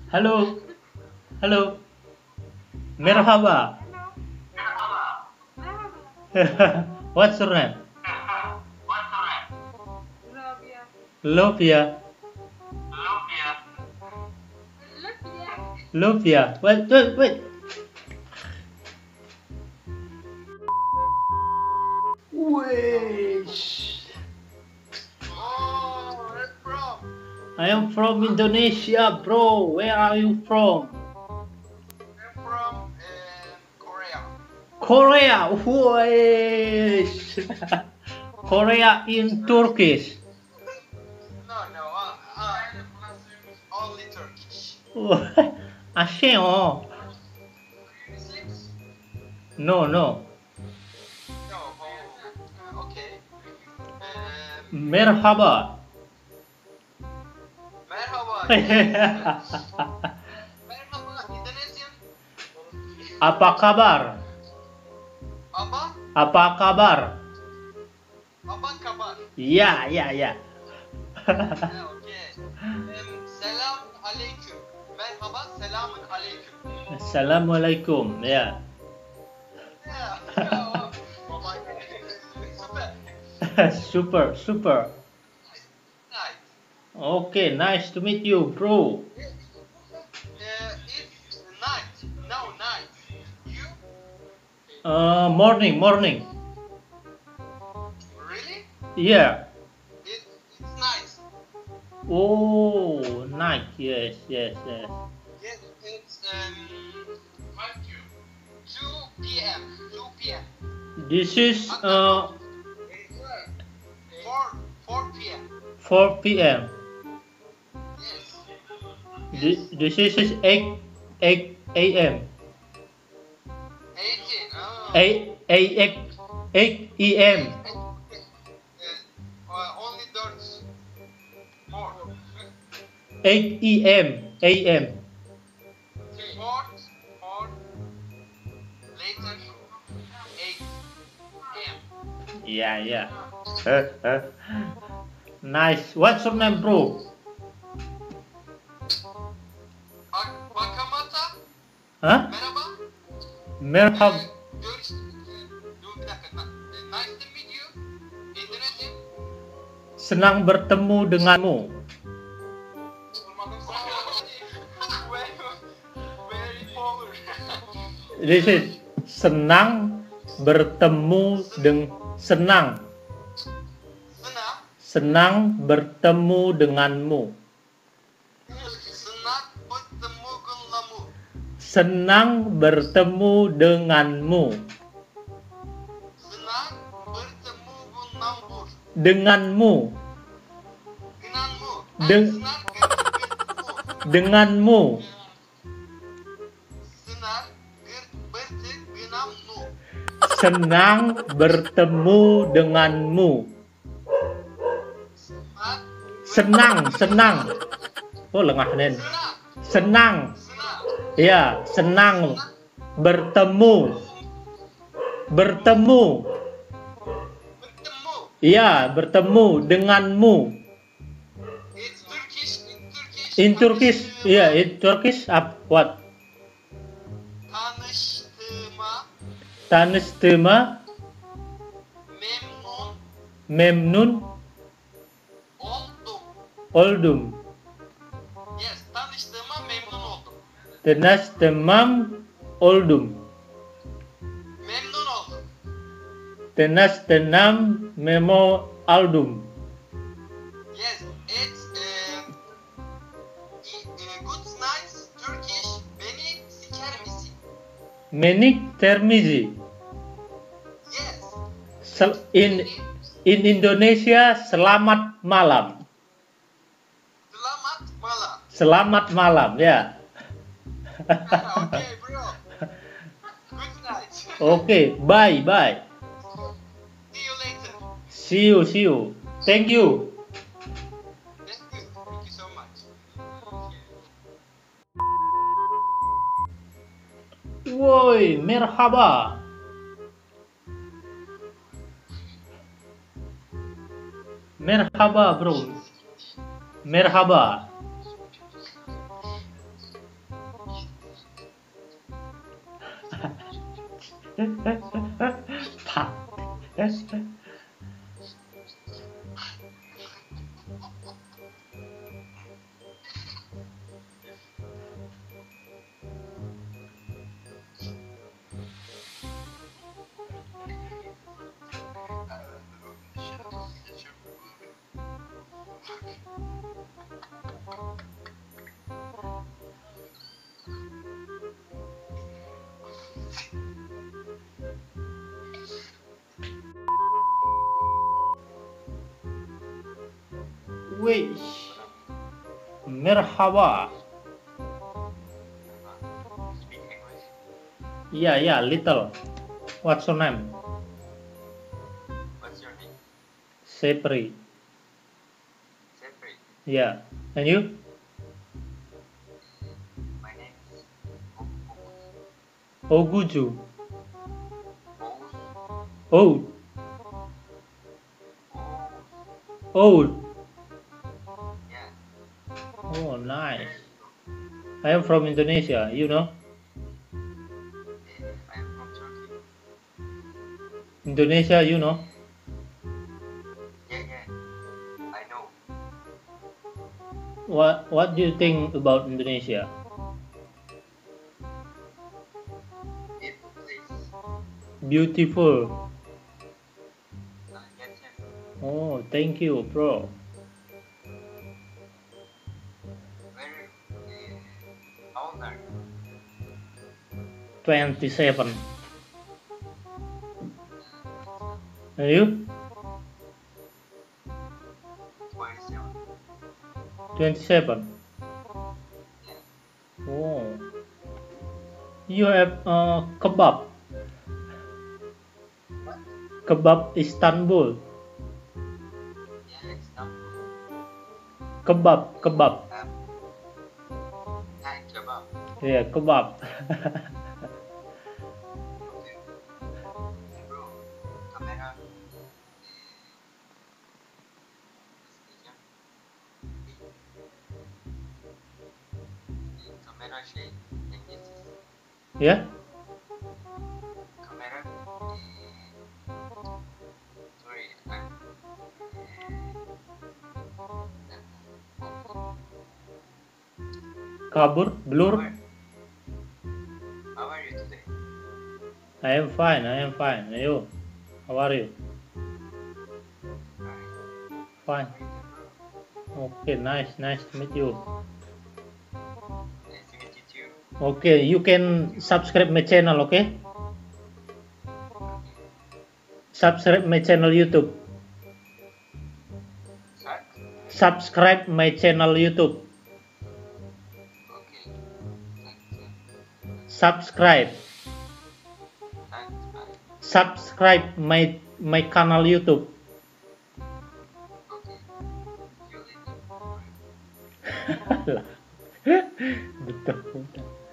Halo, halo, merhaba. What's your name? Lovia. Lovia. Wait, wait, wait. Wish. Oh, where from? I am from Indonesia, bro. Where are you from? I'm from Korea. Korea. Wish. Korea in Turkish. No, only Turkish. 아세요? Muslims? No, no. No. Okay. Merhaba. Merhaba. Yes. Merhaba, Indonesian. Apa kabar? Apa? Apa kabar? Apa kabar? Ya, ya, ya. Okay. Selam aleyküm. Merhaba, selamun aleyküm. Assalamualaikum. Ya. Yeah. Oh, Super, super. super. Nice. Okay, nice to meet you, bro. It's night. No, night. You? Morning, morning. Really? Yeah. It's nice. Oh, nice. Yes, yes, yes. Yes, it's 2 p.m. 2 p.m. This is 4 p.m. 4 p.m. Yes. This is 8 a.m. 18. Oh. 8 a.m. Only those 4. 8 a.m. a.m. 4 later 8 a.m. Yeah, yeah. Nice. What's your name, bro? Bakamata. Huh? Merhaba. Merhab. Dur bir dakika. Nice to meet you. Indonesian. Senang bertemu denganmu. Very polar. This is senang bertemu senang. Senang bertemu denganmu. Senang bertemu denganmu. Denganmu. Denganmu. Senang bertemu denganmu. Senang. Oh, lengah nen. Senang. Ya, senang bertemu. Ya, bertemu denganmu. In Turkish, yeah, in Turkish, what? Tanıştığıma memnun oldum. Yes, tanıştığıma memnun oldum. Tanıştığıma oldum. Memnun oldum. Tanıştığım memo oldum. Yes, it's good nice Turkish. Beni siker misin? Menik termizi. Yes. In Indonesia, selamat malam. Selamat malam. Selamat malam, ya. Okay, bro. Good night. Okay, bye. See you later. See you. Thank you. Thank you so much. Woi, merhaba. Merhaba, bro. Merhaba. Pak. Wih, merhaba. Speak English. Yeah, little. What's your name? What's your name? Sepri. Jeffrey. Yeah. And you? My name is Ogus. Oguju. Ogus. Oud. Oud. Yeah. Oh, Where nice. are you from? I am from Indonesia, you know? I am from Turkey. Indonesia, you know? Yeah. I know. What do you think about Indonesia? Beautiful place. Beautiful. Yes. Oh, thank you, bro. Where? How old are you? 27. And you? 27. 27. Yeah. Oh. You have kebab. What? Kebab Istanbul. Yeah, Istanbul. Kebab. Thai kebab. Yeah, kebab. Okay. Bro, kamera. Kamera şey dengesiz. Yeah? Kamera. Sorry, Kabur, blur. How are you today? I am fine. And you? How are you? Fine. Okay, nice to meet you. Nice to meet you too. Okay, you can subscribe my channel, okay? Subscribe my channel YouTube. Shark? Subscribe my channel YouTube. Okay. Subscribe. Thanks. Subscribe my channel YouTube. Okay. You later. Betul.